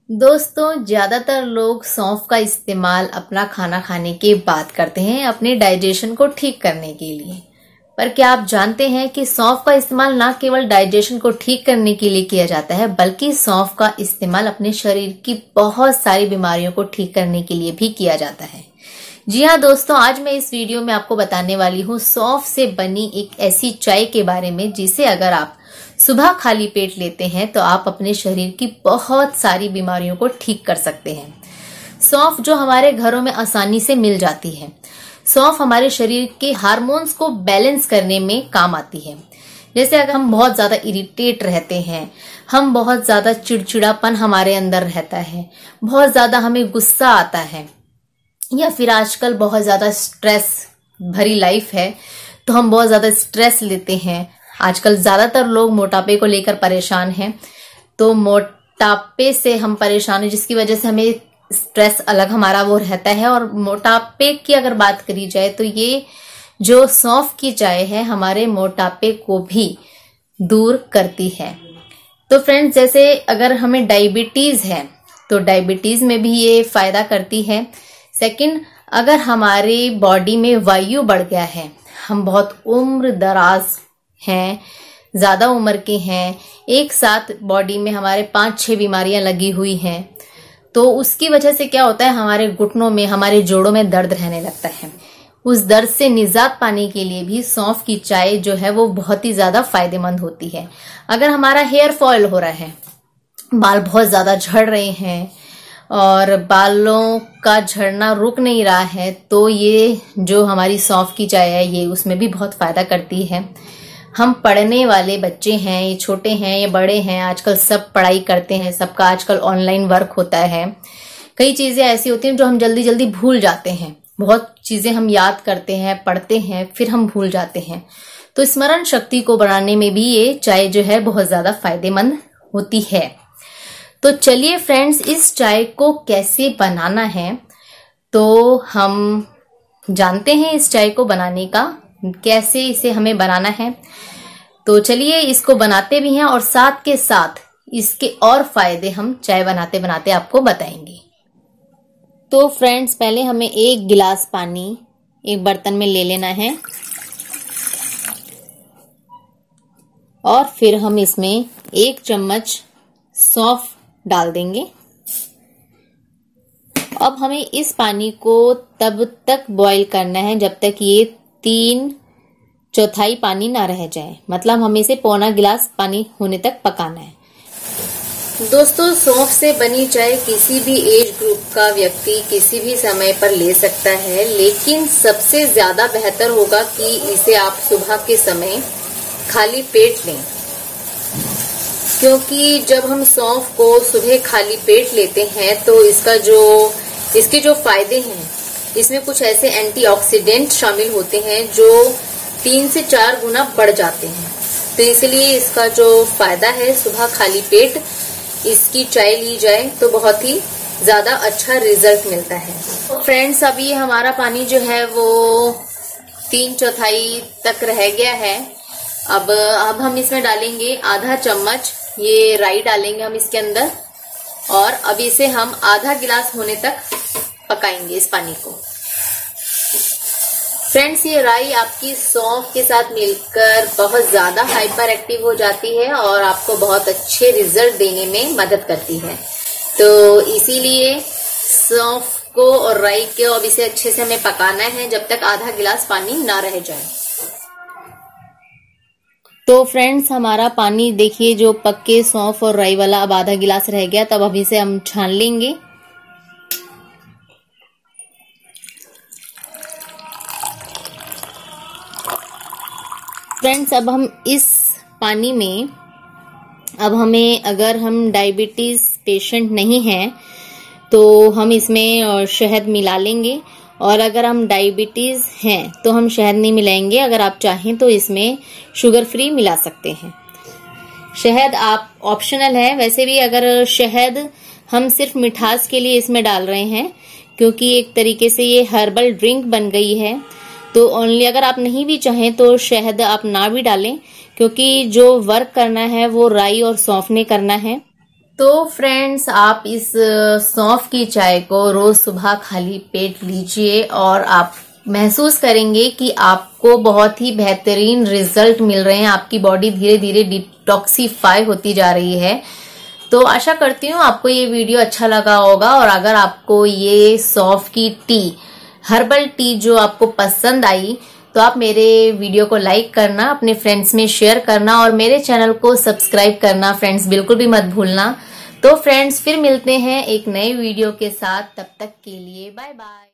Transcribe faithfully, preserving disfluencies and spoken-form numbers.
दोस्तों, ज्यादातर लोग सौंफ का इस्तेमाल अपना खाना खाने के बाद करते हैं अपने डाइजेशन को ठीक करने के लिए। पर क्या आप जानते हैं कि सौंफ का इस्तेमाल ना केवल डाइजेशन को ठीक करने के लिए किया जाता है, बल्कि सौंफ का इस्तेमाल अपने शरीर की बहुत सारी बीमारियों को ठीक करने के लिए भी किया जाता है। जी हाँ दोस्तों, आज मैं इस वीडियो में आपको बताने वाली हूँ सौंफ से बनी एक ऐसी चाय के बारे में जिसे अगर आप सुबह खाली पेट लेते हैं तो आप अपने शरीर की बहुत सारी बीमारियों को ठीक कर सकते हैं। सौंफ जो हमारे घरों में आसानी से मिल जाती है। सौंफ हमारे शरीर के हार्मोन्स को बैलेंस करने में काम आती है। जैसे अगर हम बहुत ज्यादा इरिटेट रहते हैं, हम बहुत ज्यादा चिड़चिड़ापन हमारे अंदर रहता है, बहुत ज्यादा हमें गुस्सा आता है, या फिर आजकल बहुत ज्यादा स्ट्रेस भरी लाइफ है तो हम बहुत ज्यादा स्ट्रेस लेते हैं। आजकल ज्यादातर लोग मोटापे को लेकर परेशान हैं, तो मोटापे से हम परेशान हैं जिसकी वजह से हमें स्ट्रेस अलग हमारा वो रहता है। और मोटापे की अगर बात करी जाए तो ये जो सौंफ की चाय है हमारे मोटापे को भी दूर करती है। तो फ्रेंड्स, जैसे अगर हमें डायबिटीज है तो डायबिटीज में भी ये फायदा करती है। सेकंड, अगर हमारी बॉडी में वायु बढ़ गया है, हम बहुत उम्र दराज हैं, ज्यादा उम्र के हैं, एक साथ बॉडी में हमारे पांच छह बीमारियां लगी हुई हैं, तो उसकी वजह से क्या होता है, हमारे घुटनों में, हमारे जोड़ों में दर्द रहने लगता है। उस दर्द से निजात पाने के लिए भी सौंफ की चाय जो है वो बहुत ही ज्यादा फायदेमंद होती है। अगर हमारा हेयर फॉल हो रहा है, बाल बहुत ज्यादा झड़ रहे हैं और बालों का झड़ना रुक नहीं रहा है, तो ये जो हमारी सौंफ की चाय है ये उसमें भी बहुत फायदा करती है। हम पढ़ने वाले बच्चे हैं, ये छोटे हैं ये बड़े हैं, आजकल सब पढ़ाई करते हैं, सबका आजकल ऑनलाइन वर्क होता है। कई चीजें ऐसी होती हैं जो हम जल्दी जल्दी भूल जाते हैं। बहुत चीजें हम याद करते हैं, पढ़ते हैं, फिर हम भूल जाते हैं। तो स्मरण शक्ति को बढ़ाने में भी ये चाय जो है बहुत ज्यादा फायदेमंद होती है। तो चलिए फ्रेंड्स, इस चाय को कैसे बनाना है तो हम जानते हैं। इस चाय को बनाने का कैसे इसे हमें बनाना है, तो चलिए इसको बनाते भी हैं और साथ के साथ इसके और फायदे हम चाय बनाते बनाते आपको बताएंगे। तो फ्रेंड्स, पहले हमें एक गिलास पानी एक बर्तन में ले लेना है और फिर हम इसमें एक चम्मच सौंफ डाल देंगे। अब हमें इस पानी को तब तक बॉईल करना है जब तक ये तीन चौथाई पानी ना रह जाए, मतलब हमें इसे पौना गिलास पानी होने तक पकाना है। दोस्तों, सौंफ से बनी चाय किसी भी एज ग्रुप का व्यक्ति किसी भी समय पर ले सकता है, लेकिन सबसे ज्यादा बेहतर होगा कि इसे आप सुबह के समय खाली पेट लें, क्योंकि जब हम सौंफ को सुबह खाली पेट लेते हैं तो इसका जो इसके जो फायदे हैं, इसमें कुछ ऐसे एंटीऑक्सीडेंट शामिल होते हैं जो तीन से चार गुना बढ़ जाते हैं। तो इसलिए इसका जो फायदा है, सुबह खाली पेट इसकी चाय ली जाए तो बहुत ही ज्यादा अच्छा रिजल्ट मिलता है। तो फ्रेंड्स, अभी हमारा पानी जो है वो तीन चौथाई तक रह गया है। अब अब हम इसमें डालेंगे आधा चम्मच ये राई डालेंगे हम इसके अंदर, और अब इसे हम आधा गिलास होने तक पकाएंगे इस पानी को। फ्रेंड्स, ये राई आपकी सौंफ के साथ मिलकर बहुत ज्यादा हाइपर एक्टिव हो जाती है और आपको बहुत अच्छे रिजल्ट देने में मदद करती है। तो इसीलिए सौंफ को और राई को अब इसे अच्छे से हमें पकाना है जब तक आधा गिलास पानी ना रह जाए। तो फ्रेंड्स, हमारा पानी देखिए जो पक्के सौंफ और राई वाला अब आधा गिलास रह गया, तब अब इसे हम छान लेंगे। फ्रेंड्स, अब हम इस पानी में अब हमें अगर हम डायबिटीज पेशेंट नहीं हैं तो हम इसमें शहद मिला लेंगे, और अगर हम डायबिटीज हैं तो हम शहद नहीं मिलाएंगे। अगर आप चाहें तो इसमें शुगर फ्री मिला सकते हैं। शहद आप ऑप्शनल है। वैसे भी अगर शहद हम सिर्फ मिठास के लिए इसमें डाल रहे हैं, क्योंकि एक तरीके से ये हर्बल ड्रिंक बन गई है, तो ओनली अगर आप नहीं भी चाहें तो शहद आप ना भी डालें, क्योंकि जो वर्क करना है वो राई और सौंफ ने करना है। तो फ्रेंड्स, आप इस सौंफ की चाय को रोज सुबह खाली पेट लीजिए और आप महसूस करेंगे कि आपको बहुत ही बेहतरीन रिजल्ट मिल रहे हैं। आपकी बॉडी धीरे धीरे डिटॉक्सिफाई होती जा रही है। तो आशा करती हूँ आपको ये वीडियो अच्छा लगा होगा, और अगर आपको ये सौंफ की टी, हर्बल टी जो आपको पसंद आई, तो आप मेरे वीडियो को लाइक करना, अपने फ्रेंड्स में शेयर करना और मेरे चैनल को सब्सक्राइब करना फ्रेंड्स बिल्कुल भी मत भूलना। तो फ्रेंड्स, फिर मिलते हैं एक नए वीडियो के साथ। तब तक के लिए बाय बाय।